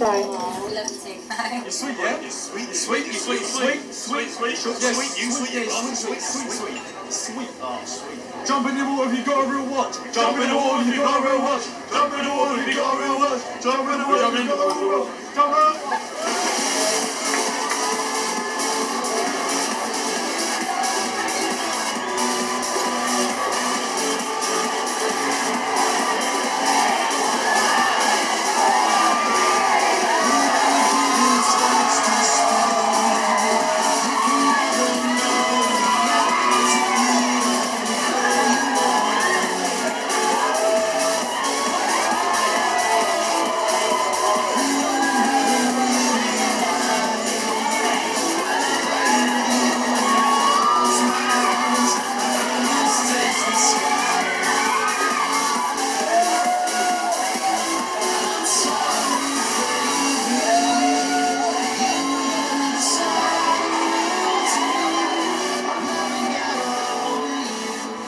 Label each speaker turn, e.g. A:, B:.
A: Tic-Tac.
B: Oh, love Tic-Tac.
C: You're sweet, yeah? You're sweet, sweet, sweet, sweet, sweet, sweet, sweet, sweet, you sweet, sweet, sweet, sweet, sweet, oh, sweet. Jump in the water if you got a real watch. Jump in the water if you got a real watch. Jump in the water if you got a real watch. Jump in the water if you got a real watch.